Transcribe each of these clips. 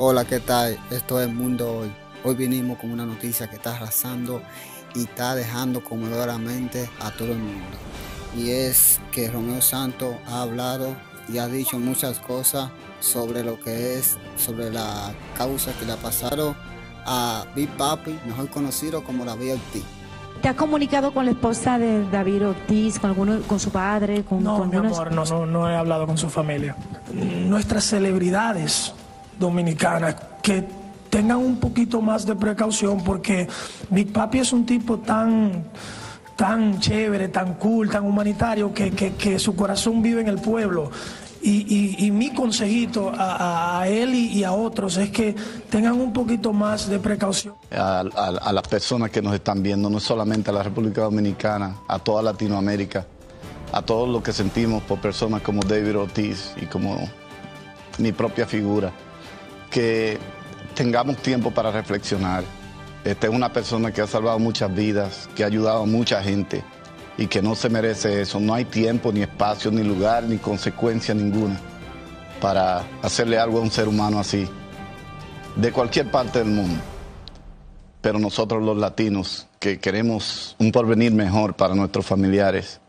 Hola, ¿qué tal? Esto es Mundo Hoy. Hoy vinimos con una noticia que está arrasando y está dejando conmovedoramente a todo el mundo. Y es que Romeo Santos ha hablado y ha dicho muchas cosas sobre lo que es, sobre la causa que le ha pasado a Big Papi, mejor conocido como David Ortiz. ¿Te has comunicado con la esposa de David Ortiz, con su padre? No, con mi amor, no he hablado con su familia. Nuestras celebridades dominicanas que tengan un poquito más de precaución, porque Big Papi es un tipo tan chévere, tan cool, tan humanitario, que su corazón vive en el pueblo. Y mi consejito a él y a otros es que tengan un poquito más de precaución. A las personas que nos están viendo, no solamente a la República Dominicana, a toda Latinoamérica, a todos los que sentimos por personas como David Ortiz y como mi propia figura, que tengamos tiempo para reflexionar. Esta es una persona que ha salvado muchas vidas, que ha ayudado a mucha gente y que no se merece eso. No hay tiempo, ni espacio, ni lugar, ni consecuencia ninguna para hacerle algo a un ser humano así, de cualquier parte del mundo. Pero nosotros los latinos, que queremos un porvenir mejor para nuestros familiares,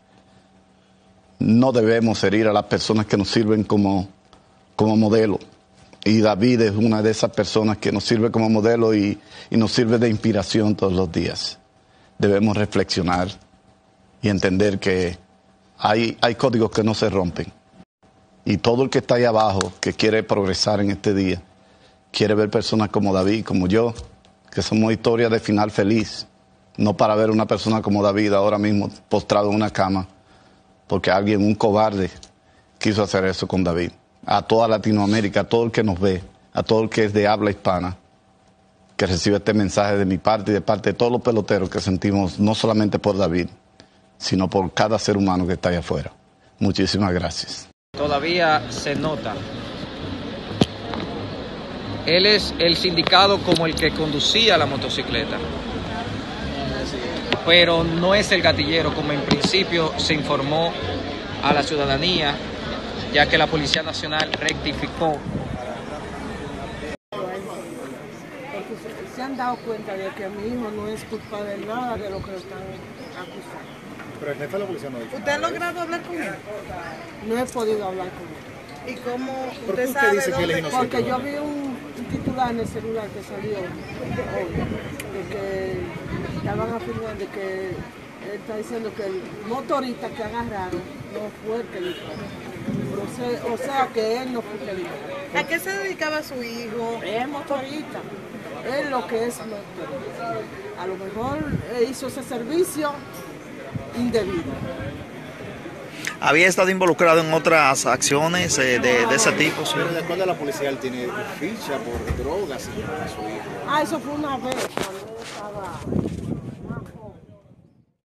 no debemos herir a las personas que nos sirven como modelo. Y David es una de esas personas que nos sirve como modelo y nos sirve de inspiración todos los días. Debemos reflexionar y entender que hay códigos que no se rompen. Y todo el que está ahí abajo, que quiere progresar en este día, quiere ver personas como David, como yo, que somos historias de final feliz. No para ver una persona como David ahora mismo postrado en una cama, porque alguien, un cobarde, quiso hacer eso con David. A toda Latinoamérica, a todo el que nos ve, a todo el que es de habla hispana, que recibe este mensaje de mi parte y de parte de todos los peloteros que sentimos, no solamente por David, sino por cada ser humano que está allá afuera. Muchísimas gracias. Todavía se nota. Él es el sindicado como el que conducía la motocicleta, pero no es el gatillero como en principio se informó a la ciudadanía, ya que la Policía Nacional rectificó. Porque se han dado cuenta de que mi hijo no es culpable de nada de lo que lo están acusando. Pero el jefe de la policía no ha dicho. ¿Usted ha logrado hablar con él? No he podido hablar con él. ¿Y cómo usted sabe dice que él es inocente? Porque yo vi un titular en el celular que salió hoy, de que estaban afirmando de que él está diciendo que el motorista que agarraron no fue el que disparó. O sea que él no fue el que disparó. ¿A qué se dedicaba su hijo? Es motorista. Es lo que es motorista. A lo mejor hizo ese servicio indebido. ¿Había estado involucrado en otras acciones de ese tipo? ¿Sí? Pero de acuerdo a la policía, él tiene ficha por drogas y su hijo. Eso fue una vez cuando él estaba